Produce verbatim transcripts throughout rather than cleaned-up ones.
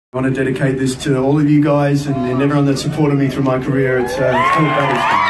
I want to dedicate this to all of you guys and, and everyone that supported me through my career. It's, uh, it's called Battle.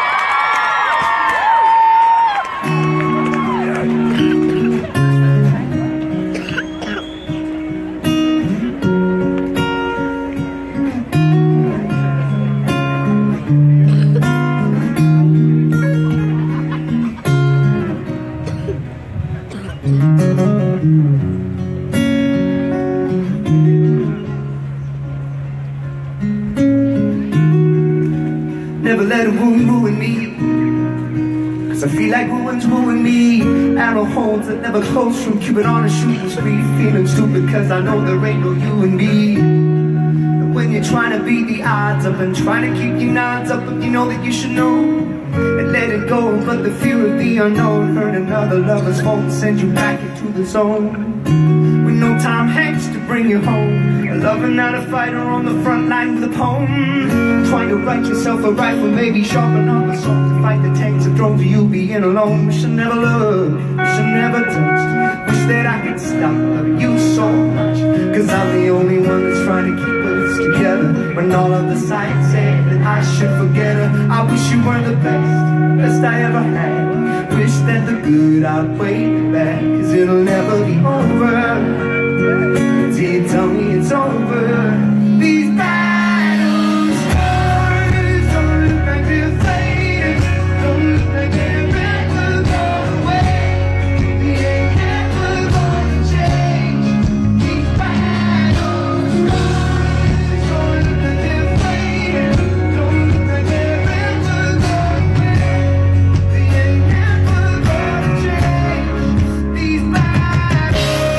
Never let a wound ruin me, cause I feel like ruins ruin me. Arrow holes that never close from Cupid on a shooting spree. Feeling stupid cause I know there ain't no you and me. And when you're trying to beat the odds up and trying to keep your nods up, but you know that you should know and let it go. But the fear of the unknown, hurt another lover's phone, send you back into the zone. With no Tom Hanks to bring you home, a lover not a fighter on the front line with a poem. Trying to write yourself a rifle, maybe sharpen up a song to fight the tanks of drones of you being alone. Wish I never loved, wish I never touched, wish that I could stop loving you so much. Cause I'm the only one that's trying to keep us together, when all of the signs say that I should forget her. I wish you were the best, best I ever had. Wish that the good outweighed the bad, cause it'll never be over till you tell me it's over. These battle scars don't look like they're fading, don't look like they're ever gone away. They ain't never gonna change. These battle scars don't look like they're fading, don't look like they're ever gone away. They ain't never gonna change. These battles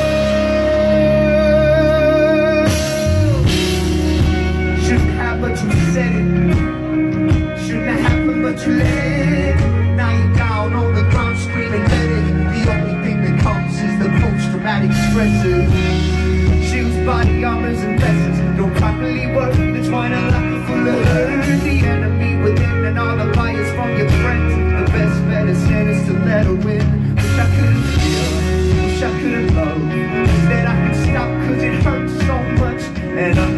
shouldn't have, but you said it. Shouldn't have happened, but you let it. Now you're down on the ground screaming, let it. The only thing that comes is the post-traumatic stresses. Shields, body armors, and vests don't properly work. They're trying to lock you full of hurt. The enemy within and all the bias from your friends. The best medicine is to let her win. Wish I couldn't feel, wish I couldn't love, wish that I could stop cause it hurts so much. And I'm